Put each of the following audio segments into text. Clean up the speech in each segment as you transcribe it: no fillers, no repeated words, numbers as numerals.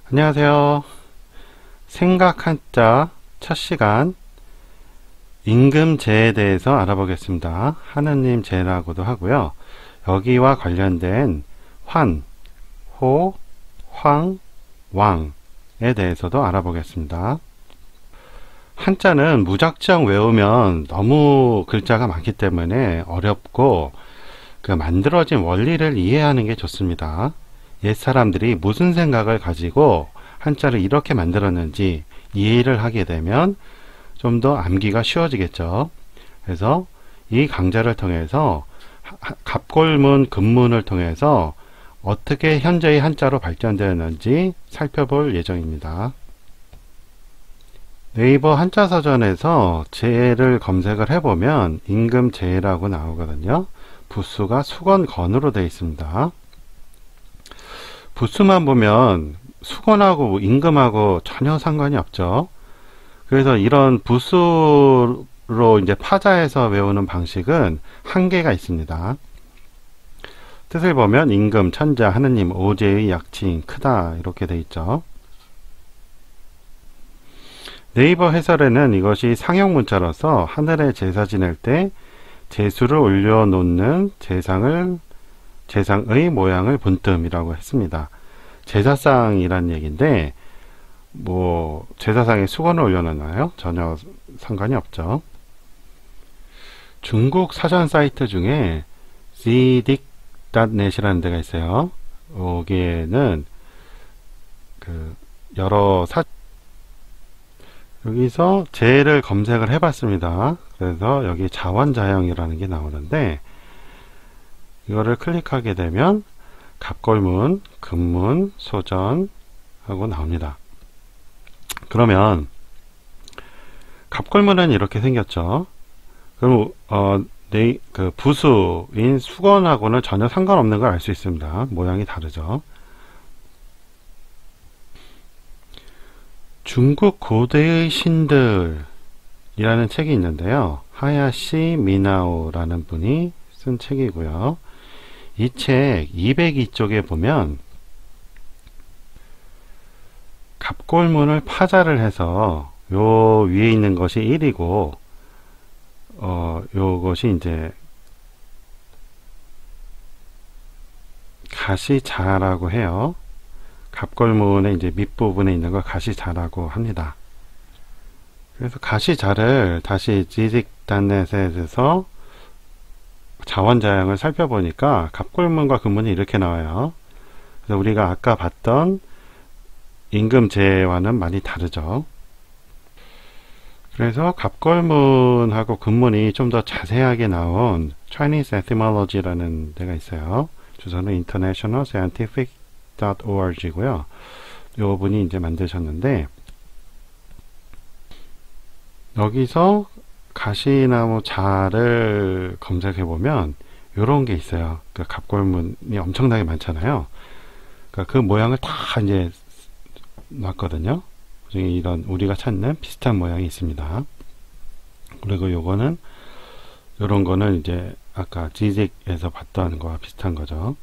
안녕하세요. 생각 한자 첫 시간 임금제에 대해서 알아보겠습니다. 하느님 제라고도 하고요. 여기와 관련된 환, 호, 황, 왕에 대해서도 알아보겠습니다. 한자는 무작정 외우면 너무 글자가 많기 때문에 어렵고 그 만들어진 원리를 이해하는 게 좋습니다. 옛 사람들이 무슨 생각을 가지고 한자를 이렇게 만들었는지 이해를 하게 되면 좀 더 암기가 쉬워지겠죠. 그래서 이 강좌를 통해서 갑골문, 금문을 통해서 어떻게 현재의 한자로 발전되었는지 살펴볼 예정입니다. 네이버 한자서전에서 제를 검색을 해보면 임금제라고 나오거든요. 부수가 수건건으로 되어 있습니다. 부수만 보면 수건하고 임금하고 전혀 상관이 없죠. 그래서 이런 부수로 이제 파자해서 외우는 방식은 한계가 있습니다. 뜻을 보면 임금, 천자, 하느님, 오제의 약칭, 크다 이렇게 돼 있죠. 네이버 해설에는 이것이 상형문자로서 하늘에 제사 지낼 때 제수를 올려놓는 제상의 모양을 본뜸이라고 했습니다. 제사상이란 얘기인데 뭐 제사상에 수건을 올려놨나요? 전혀 상관이 없죠. 중국 사전 사이트 중에 zidik.net이라는 데가 있어요. 여기에는 그 여러 여기서 제를 검색을 해봤습니다. 그래서 여기 자원자형이라는 게 나오는데 이거를 클릭하게 되면 갑골문, 금문, 소전 하고 나옵니다. 그러면 갑골문은 이렇게 생겼죠. 그럼 그 부수인 수건하고는 전혀 상관없는 걸 알 수 있습니다. 모양이 다르죠. 중국 고대의 신들이라는 책이 있는데요. 하야시 미나오라는 분이 쓴 책이고요. 이 책 202쪽에 보면 갑골문을 파자를 해서 요 위에 있는 것이 1이고 요것이 이제 가시자라고 해요. 갑골문의 이제 밑부분에 있는 걸 가시자라고 합니다. 그래서 가시자를 다시 지직단넷에서 자원자형을 살펴보니까 갑골문과 금문이 이렇게 나와요. 그래서 우리가 아까 봤던 임금제와는 많이 다르죠. 그래서 갑골문하고 금문이 좀 더 자세하게 나온 Chinese Etymology라는 데가 있어요. 주소는 internationalscientific.org고요. 요 분이 이제 만드셨는데 여기서 가시나무 자를 검색해 보면 요런 게 있어요. 그 갑골문이 엄청나게 많잖아요. 그러니까 그 모양을 다 이제 놨거든요. 그중에 이런 우리가 찾는 비슷한 모양이 있습니다. 그리고 요거는 요런 거는 이제 아까 지직에서 봤던 거와 비슷한 거죠.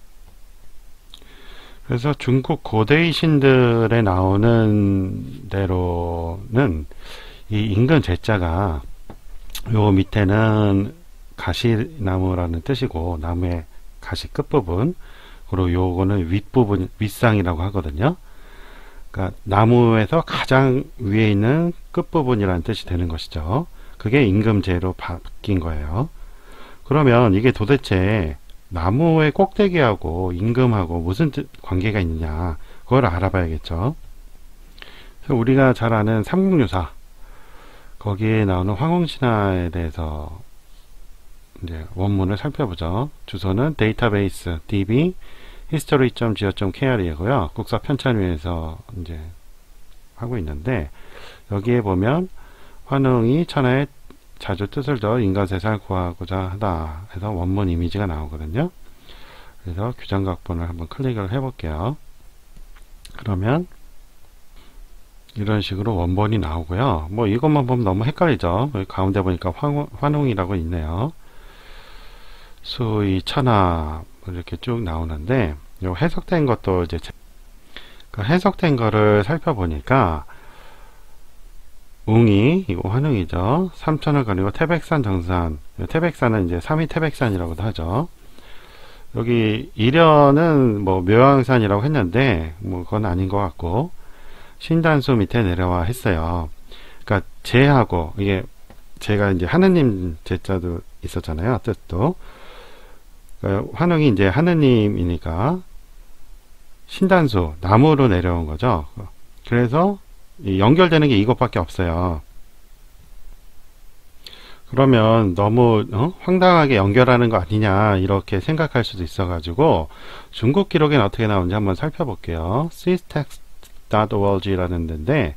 그래서 중국 고대의 신들에 나오는 대로는 이 임금 제자가 요 밑에는 가시나무라는 뜻이고 나무의 가시 끝부분, 그리고 요거는 윗부분, 윗상이라고 하거든요. 그러니까 나무에서 가장 위에 있는 끝부분이라는 뜻이 되는 것이죠. 그게 임금제로 바뀐 거예요. 그러면 이게 도대체 나무의 꼭대기하고 임금하고 무슨 관계가 있느냐, 그걸 알아봐야겠죠. 그래서 우리가 잘 아는 삼국유사, 거기에 나오는 황홍신화에 대해서 이제 원문을 살펴보죠. 주소는 데이터베이스 db history.go.kr이고요. 국사 편찬위에서 이제 하고 있는데 여기에 보면 환웅이 천하의 자주 뜻을 더 인간세상을 구하고자 하다 해서 원문 이미지가 나오거든요. 그래서 규정각본을 한번 클릭을 해볼게요. 그러면 이런 식으로 원본이 나오고요. 뭐 이것만 보면 너무 헷갈리죠. 여기 가운데 보니까 환웅이라고 있네요. 수의 천하 이렇게 쭉 나오는데 요 해석된 것도 이제 그 해석된 거를 살펴보니까 웅이 이거 환웅이죠. 삼천을 거리고 태백산 정산, 태백산은 이제 삼위 태백산이라고도 하죠. 여기 이련은 뭐 묘양산이라고 했는데 뭐 그건 아닌 것 같고 신단수 밑에 내려와 했어요. 그러니까 제하고 이게 제가 이제 하느님 제자도 있었잖아요. 뜻도 그러니까 환웅이 이제 하느님이니까 신단수 나무로 내려온 거죠. 그래서 연결되는 게 이것밖에 없어요. 그러면 너무 황당하게 연결하는 거 아니냐 이렇게 생각할 수도 있어 가지고 중국 기록에는 어떻게 나오는지 한번 살펴볼게요. systex.org라는 데인데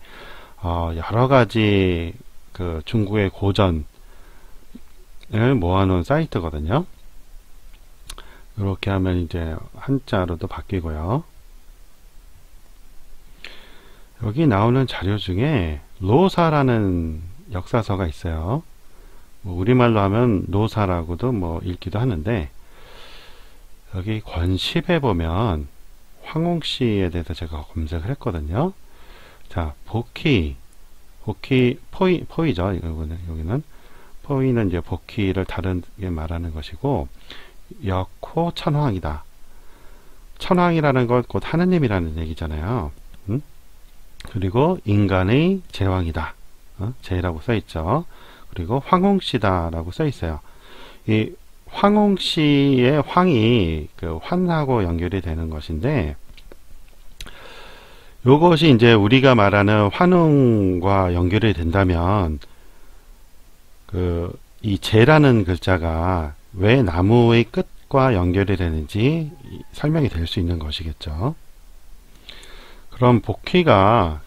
여러가지 그 중국의 고전을 모아놓은 사이트거든요. 이렇게 하면 이제 한자로도 바뀌고요. 여기 나오는 자료 중에 로사라는 역사서가 있어요. 뭐 우리말로 하면 노사라고도 뭐 읽기도 하는데 여기 권십에 보면 황홍씨에 대해서 제가 검색을 했거든요. 자, 포이죠. 여기는 포이는 이제 복희를 다르게 말하는 것이고 역호 천황이다. 천황이라는 것 곧 하느님이라는 얘기잖아요. 그리고 인간의 제왕이다. 제라고 써있죠. 그리고 황홍씨다라고 써있어요. 이 황홍씨의 황이 그 환하고 연결이 되는 것인데 요것이 이제 우리가 말하는 환웅과 연결이 된다면 그 이 제라는 글자가 왜 나무의 끝과 연결이 되는지 설명이 될 수 있는 것이겠죠. 그럼 복희가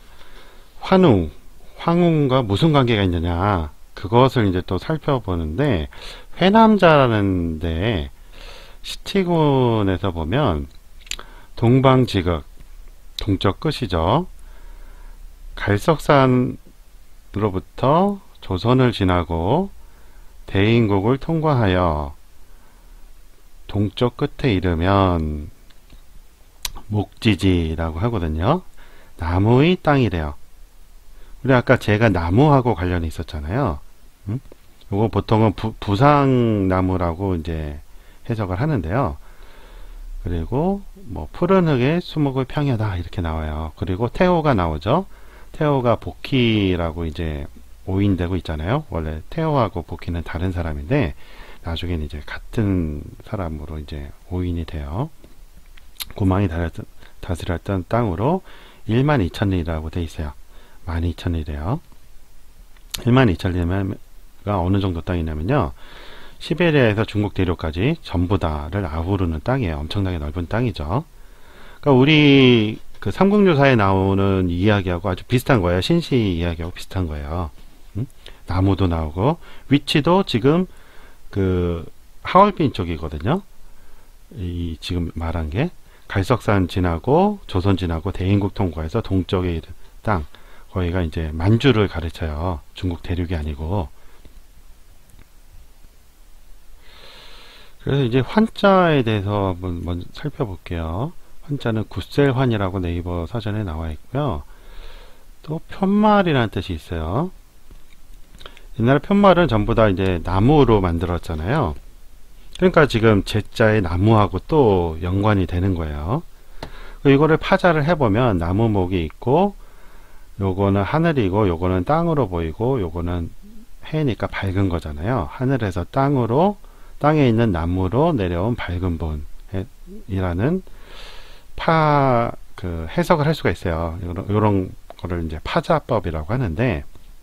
황웅과 무슨 관계가 있느냐 그것을 이제 또 살펴보는데 회남자라는 데 시티군에서 보면 동방지극 동쪽 끝이죠. 갈석산으로부터 조선을 지나고 대인국을 통과하여 동쪽 끝에 이르면 목지지라고 하거든요. 나무의 땅이래요. 우리 아까 제가 나무하고 관련이 있었잖아요. 이거 보통은 부상나무라고 이제 해석을 하는데요. 그리고 뭐 푸른 흙에 수목의 평야다 이렇게 나와요. 그리고 태호가 나오죠. 태호가 복희라고 이제 오인되고 있잖아요. 원래 태호하고 복희는 다른 사람인데 나중에는 이제 같은 사람으로 이제 오인이 돼요. 고망이 다스렸던 땅으로 12,000리라고 돼 있어요. 12,000리래요. 12,000리가 어느 정도 땅이냐면요. 시베리아에서 중국 대륙까지 전부 다를 아우르는 땅이에요. 엄청나게 넓은 땅이죠. 그러니까 우리 그 삼국유사에 나오는 이야기하고 아주 비슷한 거예요. 신시 이야기하고 비슷한 거예요. 나무도 나오고 위치도 지금 그 하얼빈 쪽이거든요. 이 지금 말한 게 갈석산 지나고 조선 지나고 대인국 통과해서 동쪽에 있는 땅 거기가 이제 만주를 가르쳐요. 중국 대륙이 아니고. 그래서 이제 환자에 대해서 한번 먼저 살펴볼게요. 환자는 굿셀환이라고 네이버 사전에 나와 있고요. 또 편말이라는 뜻이 있어요. 옛날에 편말은 전부 다 이제 나무로 만들었잖아요. 그러니까 지금 제자의 나무하고 또 연관이 되는 거예요. 이거를 파자를 해보면 나무목이 있고 요거는 하늘이고 요거는 땅으로 보이고 요거는 해니까 밝은 거잖아요. 하늘에서 땅으로 땅에 있는 나무로 내려온 밝은 본이라는 그 해석을 할 수가 있어요. 요런 거를 이제 파자법이라고 하는데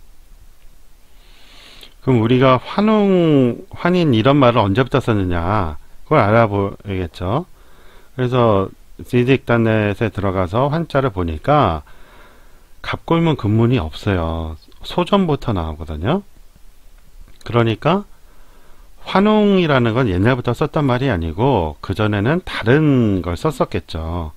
그럼 우리가 환인 이런 말을 언제부터 썼느냐 그걸 알아보야겠죠. 그래서 시딕단넷에 들어가서 환자를 보니까 갑골문 근문이 없어요. 소전부터 나오거든요. 그러니까 환웅이라는 건 옛날부터 썼던 말이 아니고 그전에는 다른 걸 썼었겠죠.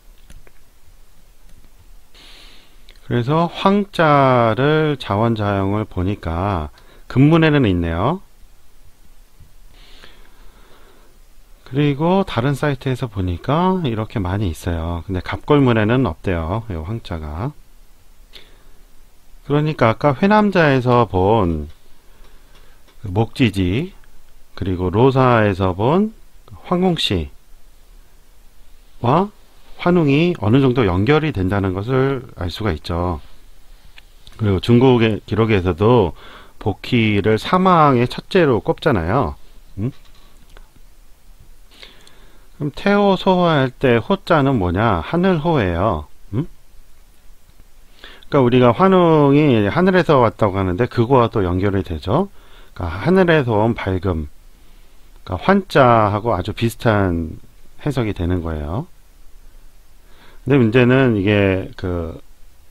그래서 황자를 자원자형을 보니까 근문에는 있네요. 그리고 다른 사이트에서 보니까 이렇게 많이 있어요. 근데 갑골문에는 없대요. 이 황자가. 그러니까 아까 회남자에서 본 목지지, 그리고 로사에서 본 황공씨와 환웅이 어느 정도 연결이 된다는 것을 알 수가 있죠. 그리고 중국의 기록에서도 복희를 사망의 첫째로 꼽잖아요. 그럼 태호 소호할 때 호자는 뭐냐? 하늘호예요. 그러니까 우리가 환웅이 하늘에서 왔다고 하는데 그거와 또 연결이 되죠. 그러니까 하늘에서 온 밝음, 그러니까 환자하고 아주 비슷한 해석이 되는 거예요. 근데 문제는 이게 그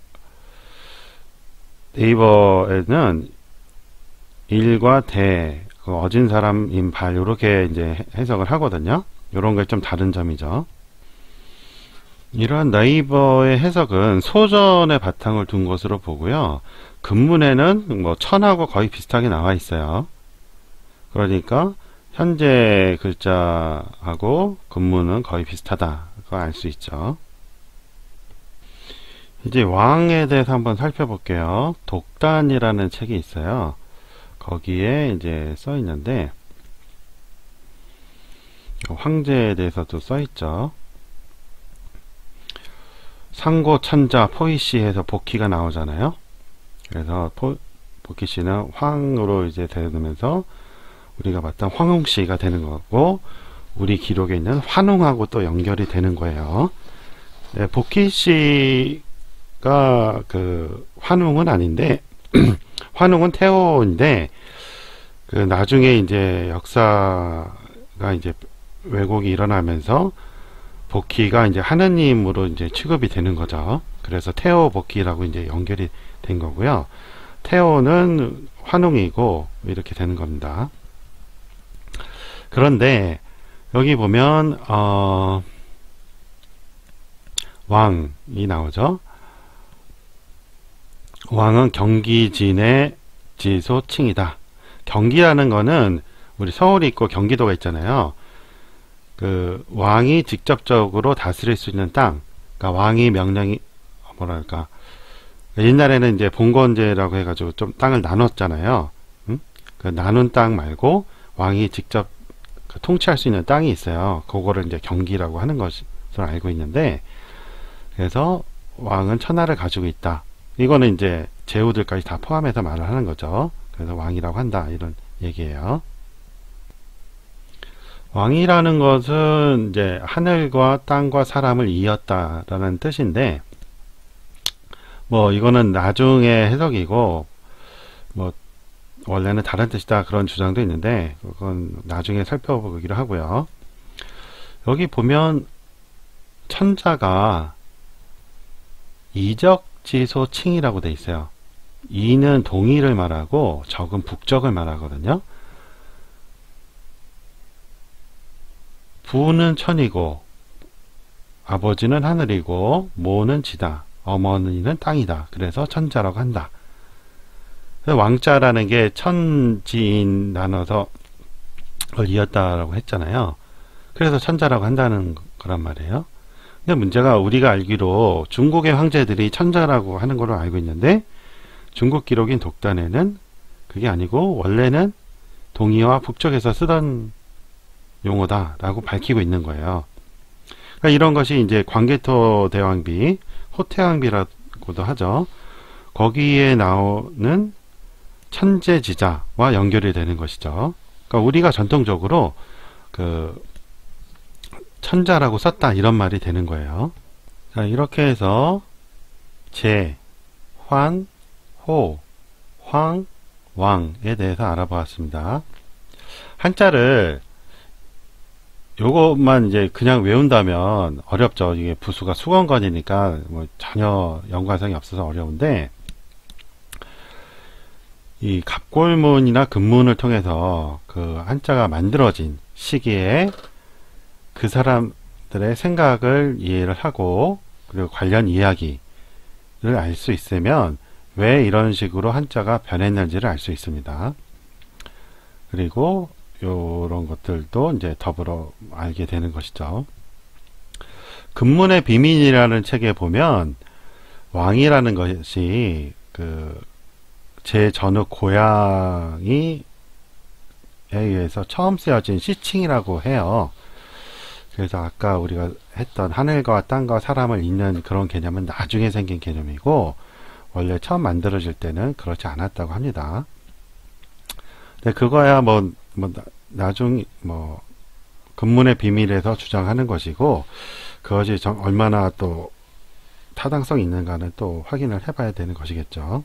네이버에는 일과 대, 그 어진 사람 인발 이렇게 이제 해석을 하거든요. 이런 게 좀 다른 점이죠. 이러한 네이버의 해석은 소전의 바탕을 둔 것으로 보고요. 근문에는 뭐 천하고 거의 비슷하게 나와 있어요. 그러니까 현재 글자하고 근문은 거의 비슷하다. 그거 알 수 있죠. 이제 왕에 대해서 한번 살펴볼게요. 독단이라는 책이 있어요. 거기에 이제 써 있는데 황제에 대해서도 써 있죠. 상고천자 포이씨 해서 복희가 나오잖아요. 그래서 복희씨는 황으로 이제 되면서 우리가 봤던 황웅씨가 되는 거고, 우리 기록에 있는 환웅하고 또 연결이 되는 거예요. 네, 복희씨가 그 환웅은 아닌데 환웅은 태호인데 그 나중에 이제 역사가 이제 왜곡이 일어나면서 복희가 이제 하느님으로 이제 취급이 되는 거죠. 그래서 태호 복희라고 이제 연결이 된 거고요. 태호는 환웅이고 이렇게 되는 겁니다. 그런데 여기 보면 왕이 나오죠. 왕은 경기진의 지소칭이다. 경기라는 거는 우리 서울이 있고 경기도가 있잖아요. 그 왕이 직접적으로 다스릴 수 있는 땅, 그러니까 왕이 명령이 뭐랄까, 옛날에는 이제 봉건제라고 해가지고 좀 땅을 나눴잖아요. 그 나눈 땅 말고 왕이 직접 통치할 수 있는 땅이 있어요. 그거를 이제 경기라고 하는 것으로 알고 있는데, 그래서 왕은 천하를 가지고 있다. 이거는 이제 제후들까지 다 포함해서 말을 하는 거죠. 그래서 왕이라고 한다, 이런 얘기예요. 왕이라는 것은 이제 하늘과 땅과 사람을 이었다라는 뜻인데, 뭐 이거는 나중에 해석이고, 뭐 원래는 다른 뜻이다 그런 주장도 있는데 그건 나중에 살펴보기로 하고요. 여기 보면 천자가 이적지소칭이라고 돼 있어요. 이는 동의를 말하고 적은 북적을 말하거든요. 부는 천이고 아버지는 하늘이고 모는 지다. 어머니는 땅이다. 그래서 천자라고 한다. 왕자라는 게 천지인 나눠서 이었다라고 했잖아요. 그래서 천자라고 한다는 거란 말이에요. 근데 문제가 우리가 알기로 중국의 황제들이 천자라고 하는 걸로 알고 있는데 중국 기록인 독단에는 그게 아니고 원래는 동의와 북쪽에서 쓰던 용어다라고 밝히고 있는 거예요. 그러니까 이런 것이 이제 광개토 대왕비, 호태왕비라고도 하죠. 거기에 나오는 천재지자와 연결이 되는 것이죠. 그러니까 우리가 전통적으로 그 천자라고 썼다 이런 말이 되는 거예요. 자, 이렇게 해서 제, 환, 호, 황, 왕에 대해서 알아보았습니다. 한자를 요것만 이제 그냥 외운다면 어렵죠. 이게 부수가 수건건이니까 뭐 전혀 연관성이 없어서 어려운데, 이 갑골문이나 근문을 통해서 그 한자가 만들어진 시기에 그 사람들의 생각을 이해를 하고 그리고 관련 이야기를 알 수 있으면 왜 이런 식으로 한자가 변했는지를 알 수 있습니다. 그리고 요런 것들도 이제 더불어 알게 되는 것이죠. 금문의 비밀이라는 책에 보면 왕이라는 것이 제 전후 고향에 의해서 처음 쓰여진 시칭이라고 해요. 그래서 아까 우리가 했던 하늘과 땅과 사람을 잇는 그런 개념은 나중에 생긴 개념이고, 원래 처음 만들어질 때는 그렇지 않았다고 합니다. 근데 그거야 나중 금문의 비밀에서 주장하는 것이고, 그것이 얼마나 또 타당성이 있는가는 또 확인을 해봐야 되는 것이겠죠.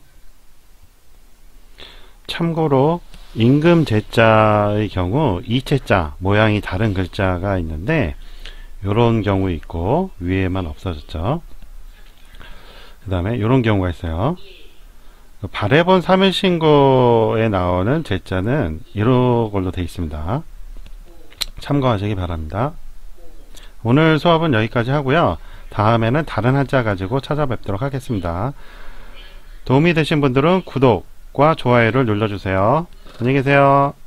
참고로 임금 제자의 경우 이체자 모양이 다른 글자가 있는데 이런 경우 있고 위에만 없어졌죠. 그 다음에 이런 경우가 있어요. 발해본 3일신고에 나오는 제자는 이런 걸로 되어 있습니다. 참고하시기 바랍니다. 오늘 수업은 여기까지 하고요. 다음에는 다른 한자 가지고 찾아뵙도록 하겠습니다. 도움이 되신 분들은 구독과 좋아요를 눌러주세요. 안녕히 계세요.